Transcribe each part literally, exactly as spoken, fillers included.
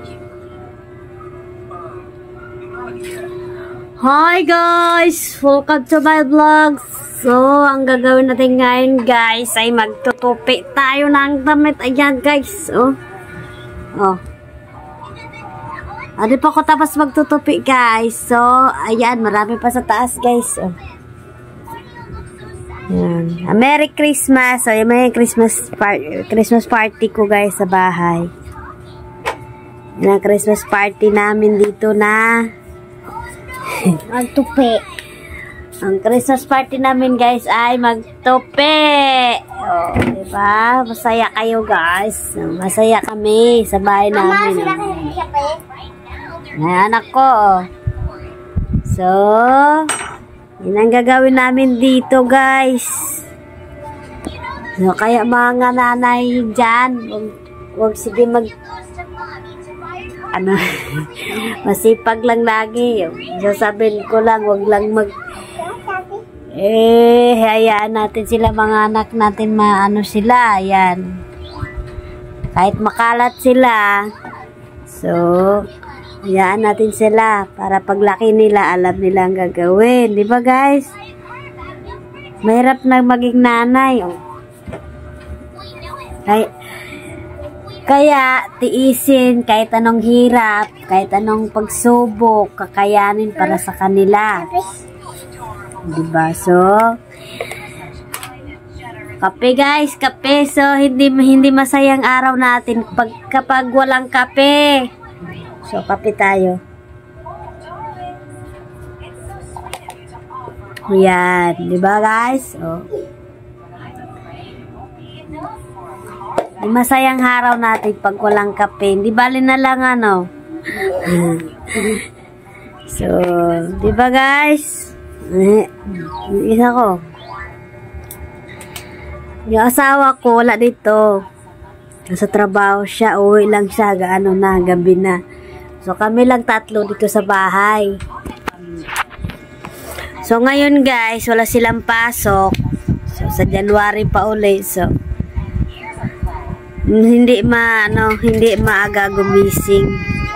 Hi guys! Welcome to my vlog. So, ang gagawin natin ngayon guys ay magtutupi tayo ng damit. Ayan guys. Oh. Oh. Hindi pa ako tapos magtutupi guys. So, ayan. Marami pa sa taas guys. Oh. Ayan. Merry Christmas. So, yung may Christmas, par Christmas party ko guys sa bahay. Yan ang Christmas party namin dito na magtupi. Ang Christmas party namin guys ay magtupi. Oh, diba? Masaya kayo guys. Masaya kami sa bahay namin. Ay, anak ko. So, yun ang gagawin namin dito guys. So, kaya mga nanay dyan, wag, wag sige mag ano, masipag lang lagi. Sasabihin ko lang, wag lang mag eh, hayaan natin sila, mga anak natin, maano sila, ayan. Kahit makalat sila, so, hayaan natin sila, para paglaki nila, alam nila ang gagawin. Di ba guys? Mahirap na maging nanay. Oh. Ay, kaya, tiisin kahit anong hirap, kahit anong pagsubok, kakayanin para sa kanila. Diba? So, kape guys, kape. So, hindi hindi masayang araw natin pag, kapag walang kape. So, kape tayo. Yan. Diba guys? Oh. Masayang araw natin pag walang kape. Hindi bali na lang ano. So, di ba guys? Eh, isa ko. Yung asawa ko wala dito. Nasa trabaho siya. Uwi lang siya. Gaano na, gabi na. So, kami lang tatlo dito sa bahay. So, ngayon guys, wala silang pasok. So, sa January pa uli. So, hindi ma ano, hindi maaga gumising.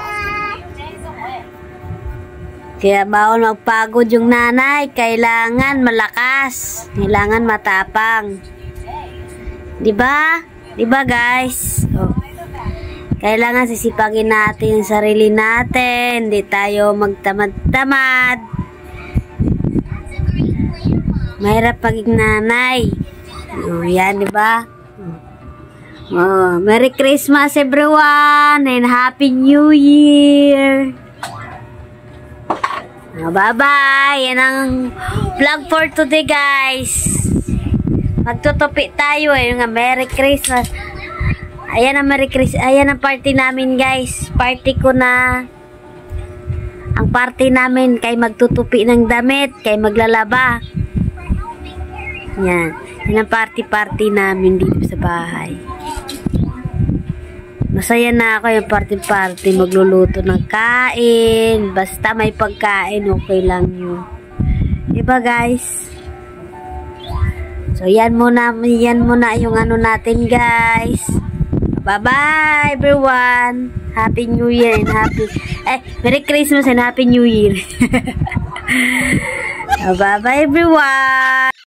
Kaya bawal magpagod yung nanay, kailangan malakas, kailangan matapang. 'Di ba? 'Di ba guys? Oh. Kailangan sisipagin natin yung sarili natin, hindi tayo magtamad-tamad. Mahirap paging nanay. Oh, yan 'di ba? Oh, Merry Christmas everyone and Happy New Year. Oh, bye-bye. Yan ang vlog for today guys. Magtutupi tayo eh. Yung Merry Christmas. Ayan ang Merry Christmas. Ayan ang party namin guys. Party ko na. Ang party namin kay magtutupi ng damit, kay maglalaba. Yan. Yan ang party-party namin dito sa bahay. Masaya na ako yung party-party, magluluto ng kain, basta may pagkain, okay lang yun. Diba guys? So yan muna, yan muna yung ano natin guys. Bye-bye everyone. Happy New Year and Happy, eh, Merry Christmas and Happy New Year. Bye-bye everyone.